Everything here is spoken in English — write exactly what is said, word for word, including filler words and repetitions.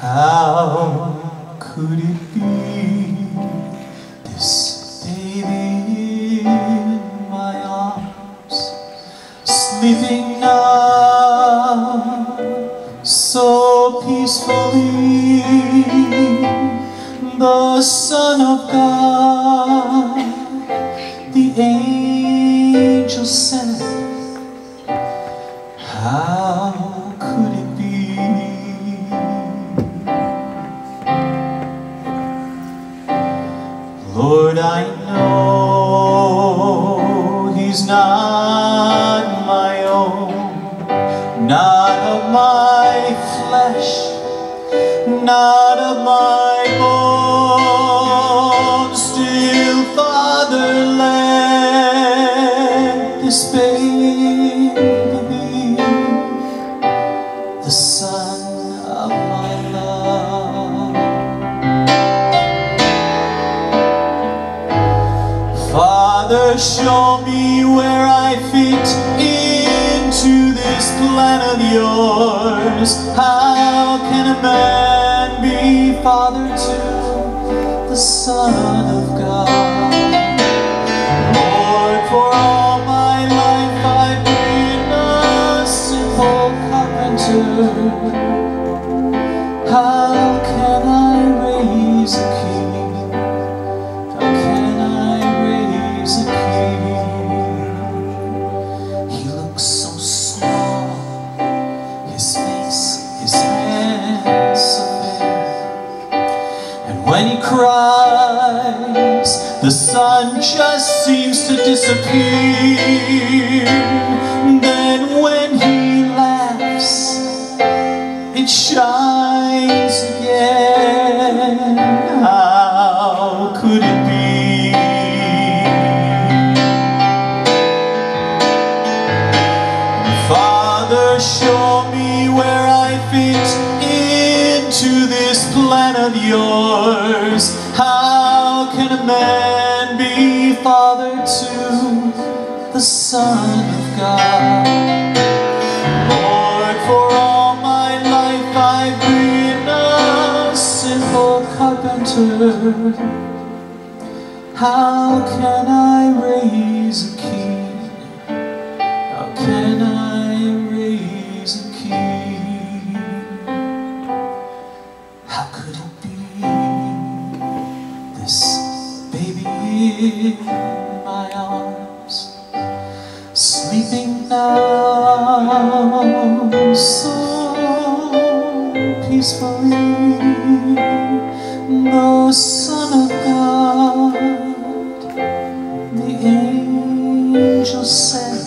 How could it be this baby in my arms, sleeping now so peacefully, the Son of God, the angel sent. How could it be? Lord, I know he's not my own, not of my flesh, not of my bones. Still, Father, let this baby be the son of my love. Father, show me where I fit into this plan of yours. How can a man be father to the Son of God? Lord, for all my life I've been a simple carpenter. How can I raise a king? How can I raise a king? He looks so small, his face, his hands so bare, and when he cries, the sun just seems to disappear. Then when he laughs, it shines again. How could it be? Father, show me where I fit into this plan of yours. How can a man be father to the Son of God? Lord, for all my life I've been a simple carpenter. How can I raise a king? How can I raise a king? How could it be this baby in my arms, sleeping now so peacefully, the Son of God, the angel sent.